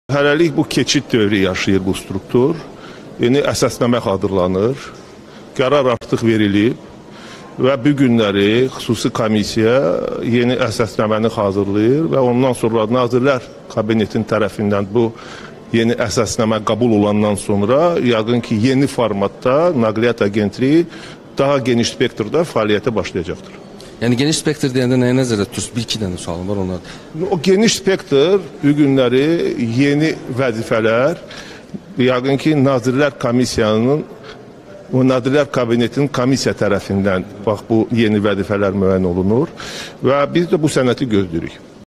Hələlik bu keçid dövrü yaşayır bu struktur. Yeni əsasnamə hazırlanır. Qərar artıq verilib və bu günləri xüsusi komissiya yeni əsasnaməni hazırlayır və ondan sonra Nazirlər Kabinetinin tərəfindən bu yeni əsasnamə qəbul olandan sonra yəqin ki, yeni formatda Nəqliyyat Agentliyi daha geniş spektrdə fəaliyyətə başlayacaqdır. Yəni geniş spektr deyəndə nəyə nəzərdə tutursunuz? Bir-iki dənə sualım var onlar. O geniş spektr bu günləri yeni vəzifələr, yəqin ki, Nazirlər Komissiyanın, o Nazirlər Kabinetinin komissiya tərəfindən bax bu yeni vəzifələr müəyyən olunur və biz də bu sənəti gözləyirik.